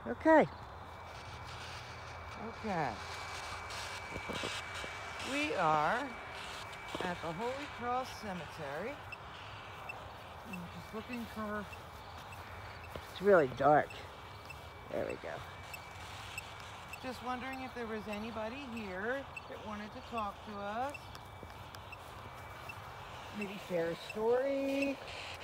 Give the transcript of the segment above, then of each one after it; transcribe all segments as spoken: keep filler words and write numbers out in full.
Okay. Okay. We are at the Holy Cross Cemetery. I'm just looking for... It's really dark. There we go. Just wondering if there was anybody here that wanted to talk to us. Maybe share a story.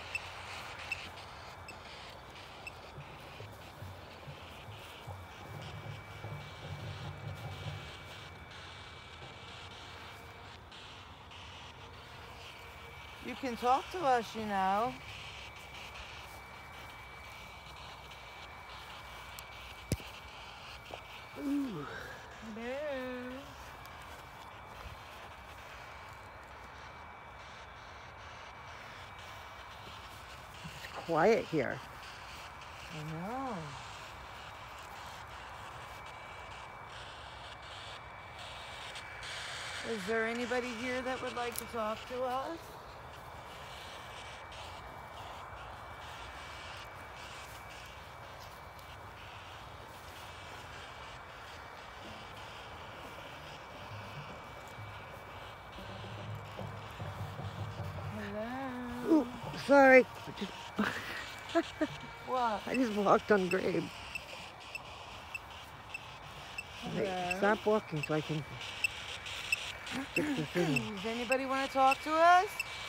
You can talk to us, you know. Ooh. Hello. It's quiet here. I know. Is there anybody here that would like to talk to us? Hello. Ooh, sorry. What? I just walked on grave. Hello. Stop walking so I can get the thing. Does anybody want to talk to us?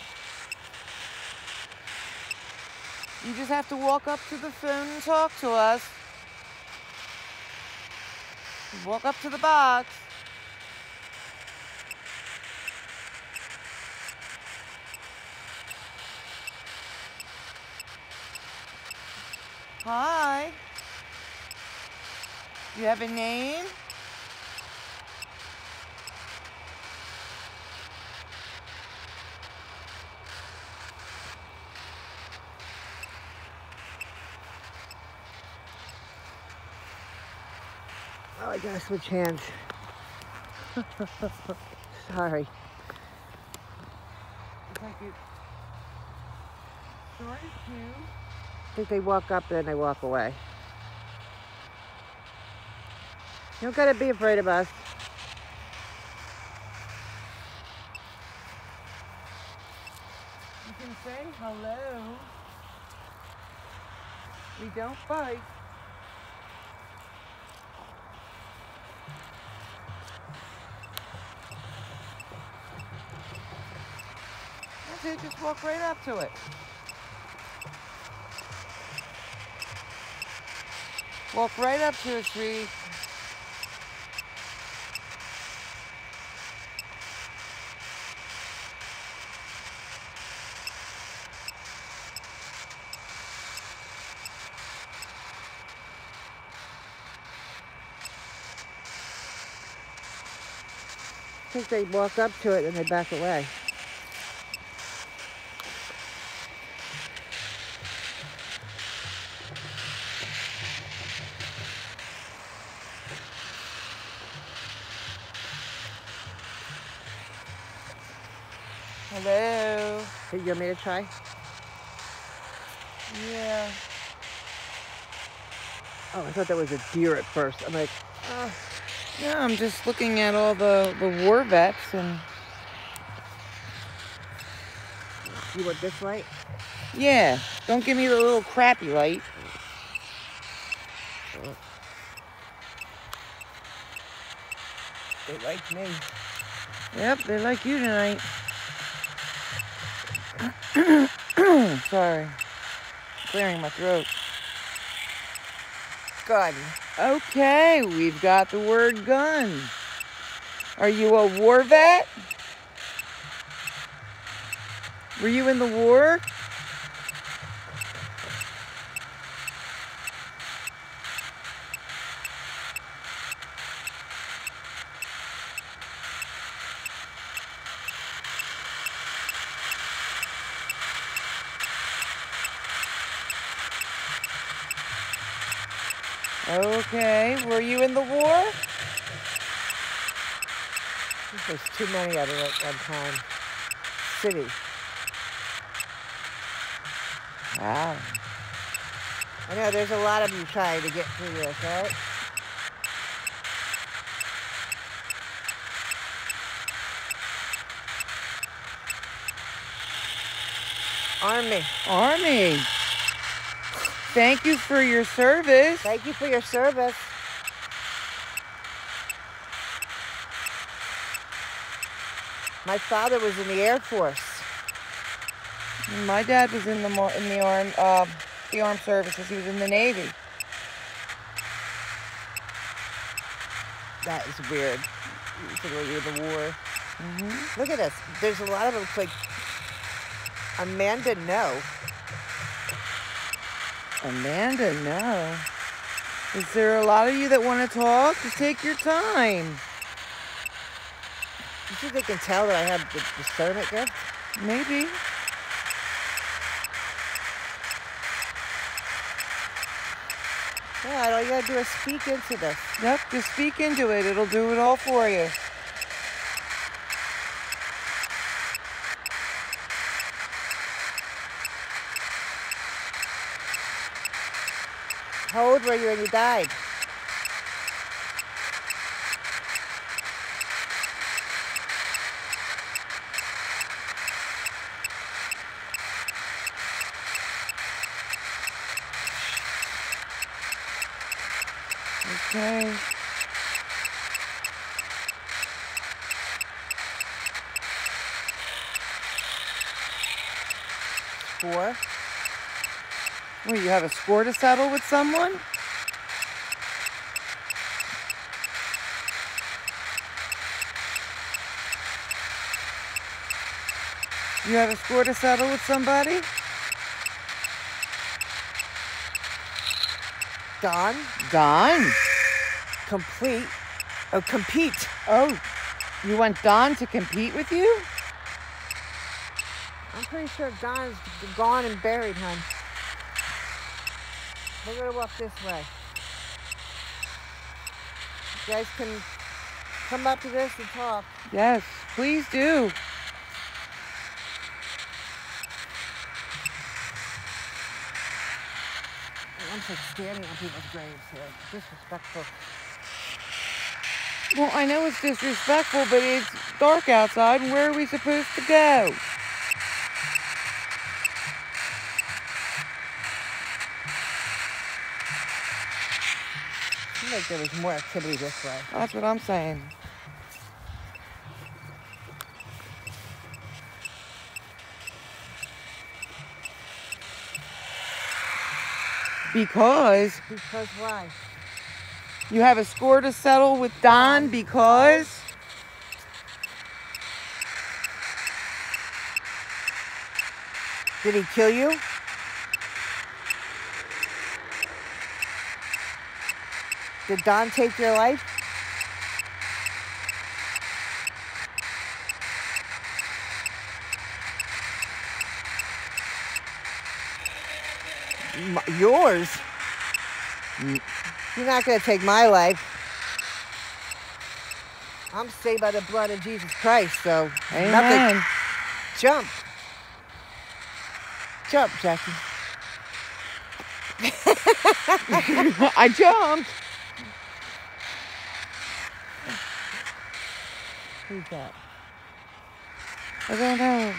You just have to walk up to the phone and talk to us. Walk up to the box. Hi. You have a name? Oh, I gotta switch hands. Sorry. If I could start it too. I think they walk up and then they walk away. You don't gotta be afraid of us. You can say hello. We don't bite. That's it, just walk right up to it. Walk right up to a tree. I think they walk up to it and they back away. Hello. Hey, you want me to try? Yeah. Oh, I thought that was a deer at first. I'm like, oh. Yeah, I'm just looking at all the, the war vets and... You want this light? Yeah, don't give me the little crappy light. They like me. Yep, they like you tonight. Sorry. Clearing my throat. Gun. Okay, we've got the word gun. Are you a war vet? Were you in the war? Okay, were you in the war? There's too many of them at one time. City. Wow. I know there's a lot of you trying to get through this, right? Army. Army. Thank you for your service. Thank you for your service. My father was in the Air Force. My dad was in the mo- in the arm uh, the armed services. He was in the Navy. That is weird. To go to the war. Mm-hmm. Look at this. There's a lot of them. Like Amanda, no. Amanda, no. Is there a lot of you that want to talk? Just take your time. You think they can tell that I have the discernment gift? Maybe. Yeah, all you gotta do is speak into this. Yep, just speak into it. It'll do it all for you. How old were you when you died? Okay. Four. Well, you have a score to settle with someone? You have a score to settle with somebody? Don. Don. Complete. Oh, compete. Oh, you want Don to compete with you? I'm pretty sure Don's gone and buried, hon. We're gonna walk this way. You guys can come up to this and talk. Yes, please do. I'm just standing on people's graves here. Disrespectful. Well, I know it's disrespectful, but it's dark outside, and where are we supposed to go? Seems like there was more activity this way. That's what I'm saying. Because Because why? you have a score to settle with Don because... Did he kill you? Did Don take your life? M- yours? You're not going to take my life. I'm saved by the blood of Jesus Christ, so Amen. nothing. Jump. Jump, Jackie. I jumped. Who's that? I don't know.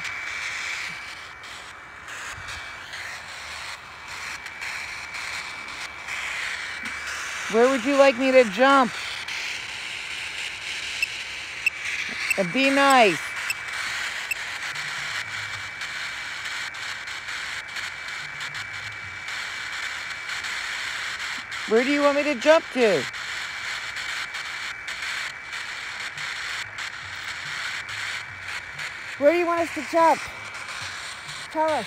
Where would you like me to jump? And be nice. Where do you want me to jump to? Where do you want us to jump? Tell us.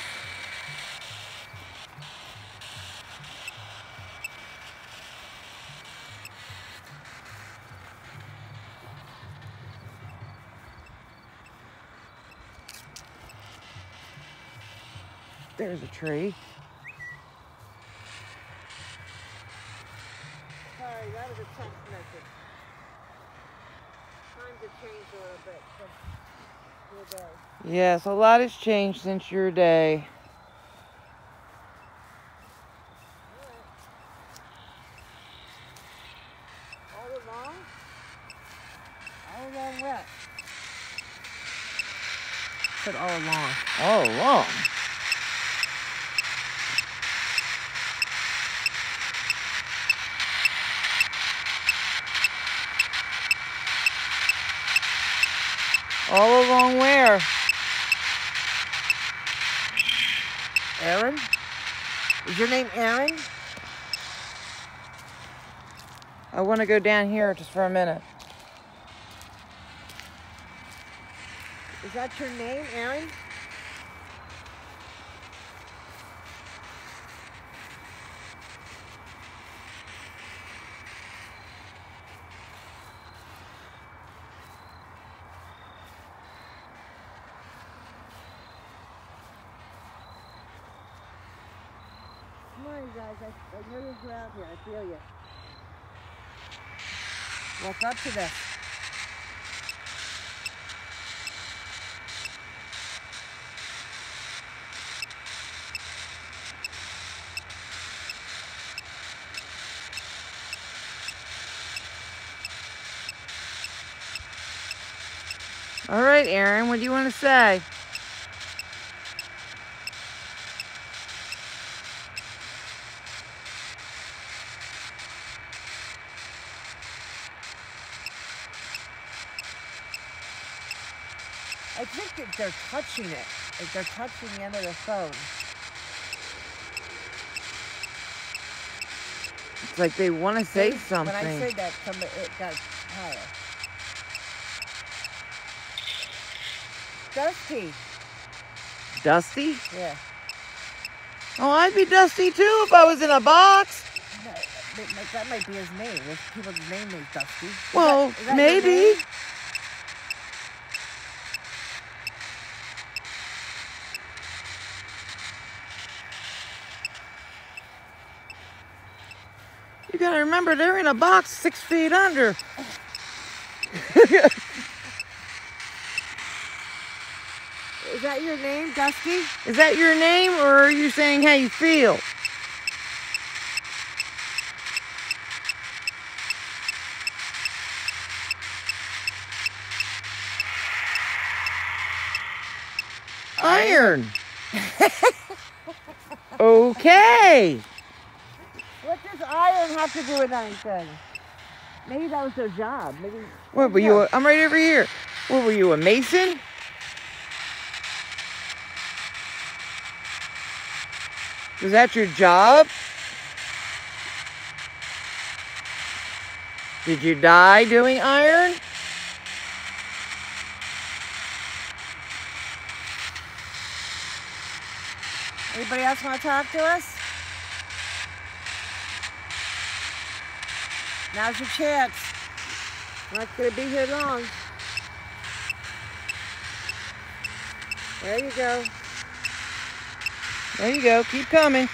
There's a tree. Sorry, that was a text message. Times have changed a little bit since your day. Yes, a lot has changed since your day. All right. along what? Said all along. All along. All along where? Aaron? Is your name Aaron? I want to go down here just for a minute. Is that your name, Aaron? Come on, you guys. I, I know you're out here. I feel you. Walk up to this. All right, Aaron, what do you want to say? I think that they're touching it. Like they're touching the end of the phone. It's like they want to say something. When I said that, somebody, it got higher. Dusty. Dusty? Yeah. Oh, I'd be Dusty too if I was in a box. No, that, that might be his name. There's people's name is Dusty. Is well, that, is that maybe. You gotta remember, they're in a box six feet under. Is that your name, Dusty? Is that your name, or are you saying how you feel? Iron. Okay. What does iron have to do with anything? Maybe that was their job. Maybe. What were you? A, I'm right over here. What were you, a mason? Was that your job? Did you die doing iron? Anybody else want to talk to us? Now's your chance. We're not going to be here long. There you go. There you go. Keep coming.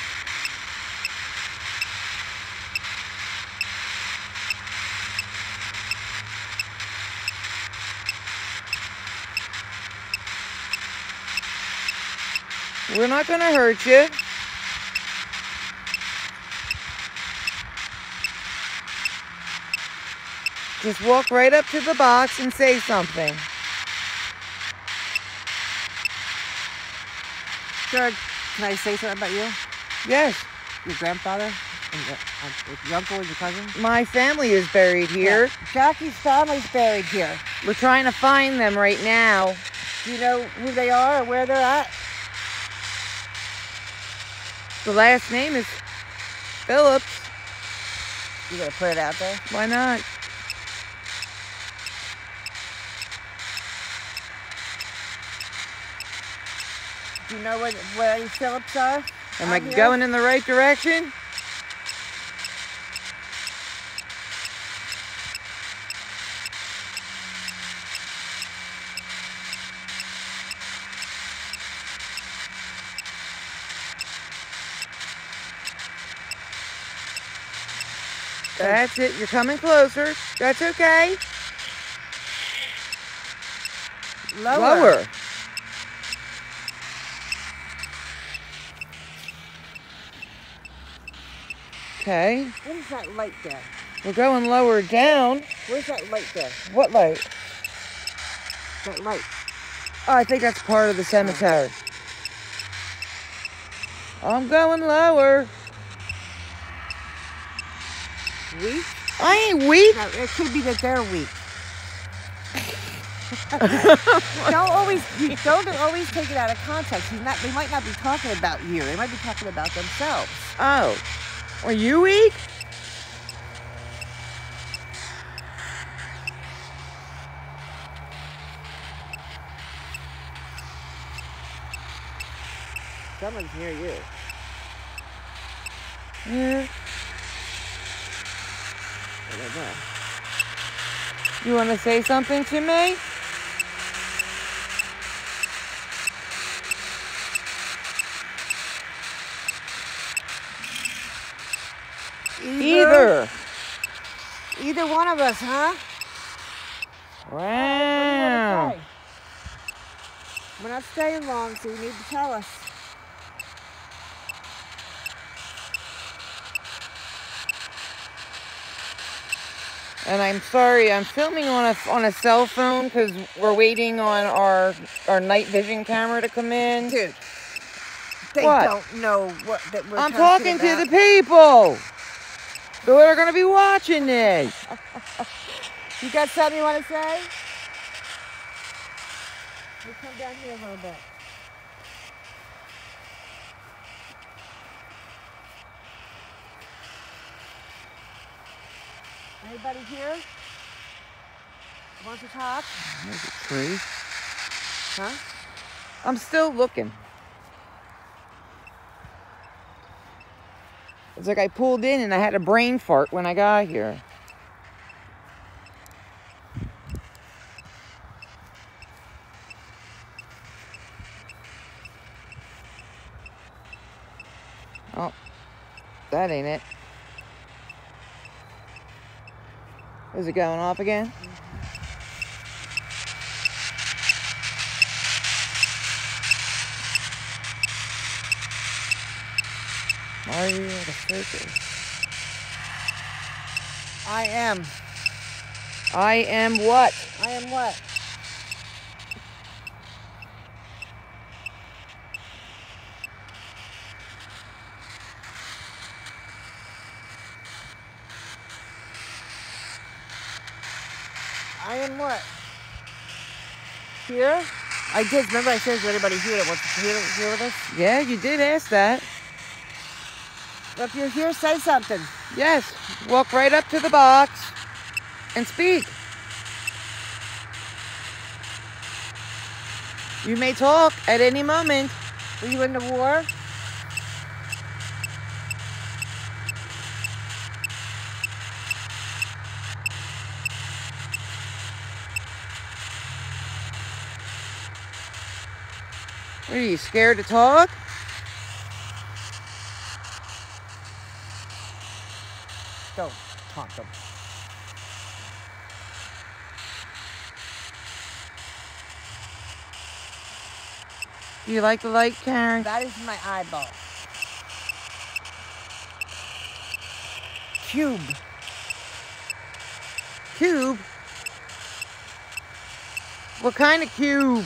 We're not going to hurt you. Just walk right up to the box and say something. George, can I say something about you? Yes. Your grandfather? And your, uh, your uncle and your cousin? My family is buried here. Yeah. Jackie's family's buried here. We're trying to find them right now. Do you know who they are or where they're at? The last name is Phillips. You gonna put it out there? Why not? Do you know where, where any Phillips are? Am I Out here? going in the right direction? That's it. You're coming closer. That's okay. Lower. Lower. Okay. What is that light there? We're going lower down. Where's that light there? What light? That light. Oh, I think that's part of the cemetery. I'm going lower. Weak? I ain't weak. No, it could be that they're weak. don't always you don't always take it out of context. He's not. They might not be talking about you. They might be talking about themselves. Oh, are you weak? Someone's near you. Yeah. I don't know. You want to say something to me? Either. Either one of us, huh? Wow. Oh, we're not staying long, so you need to tell us. And I'm sorry, I'm filming on a on a cell phone because we're waiting on our our night vision camera to come in. Dude, they What? don't know what that we're I'm talking, talking about. to the people who are going to be watching this. You got something you want to say? We'll come down here a little bit. Anybody here? Want to talk? There's a tree. Huh? I'm still looking. It's like I pulled in and I had a brain fart when I got here. Oh, that ain't it. Is it going off again? Are you at a circus? I am. I am what? I am what? I am what? Here? I did. Remember I said, is there anybody here that wants to hear, hear with us? Yeah, you did ask that. Well, if you're here, say something. Yes, walk right up to the box and speak. You may talk at any moment. Were you in the war? Are you scared to talk? Don't taunt them. Do you like the light, Karen? That is my eyeball. Cube. Cube? What kind of cube?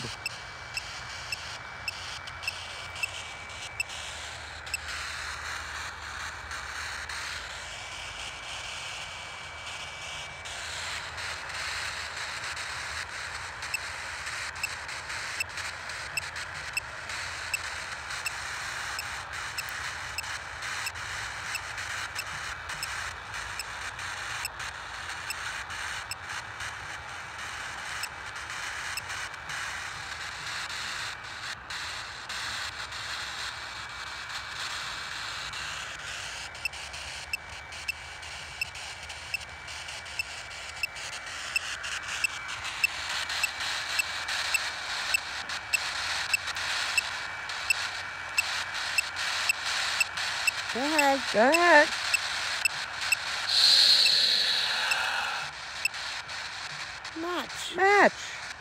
Go ahead. Go ahead. Match. Match.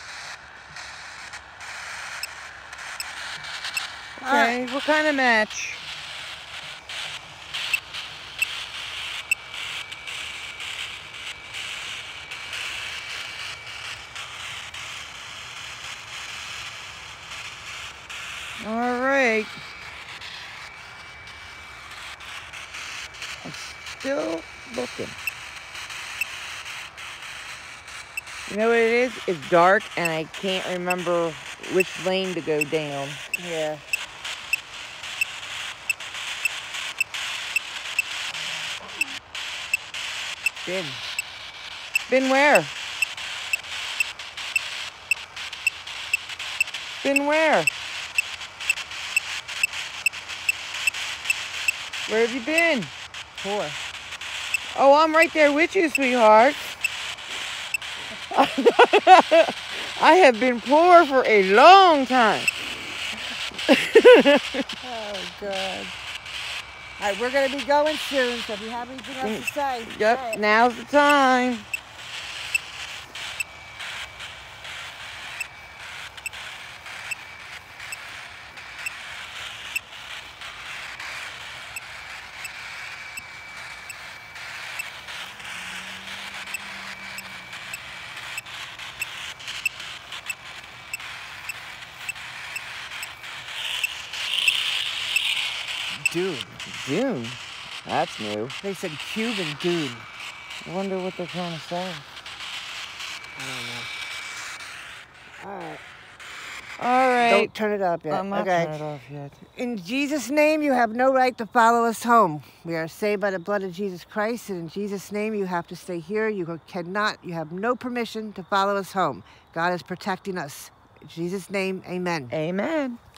Okay, what kind of match? still looking. You know what it is? It's dark and I can't remember which lane to go down. Yeah. Been. Been where? Been where? Where have you been? Poor. Oh, I'm right there with you, sweetheart. I have been poor for a long time. Oh, God. All right, we're going to be going soon, so if you have anything else to say, Yep, say it. now's the time. Dune. Dune? That's new. They said Cuban Dune. I wonder what they're trying to say. I don't know. All right. All right. Don't turn it up yet. I'm not okay. turning it off yet. In Jesus' name, you have no right to follow us home. We are saved by the blood of Jesus Christ, and in Jesus' name, you have to stay here. You cannot, you have no permission to follow us home. God is protecting us. In Jesus' name, amen. Amen.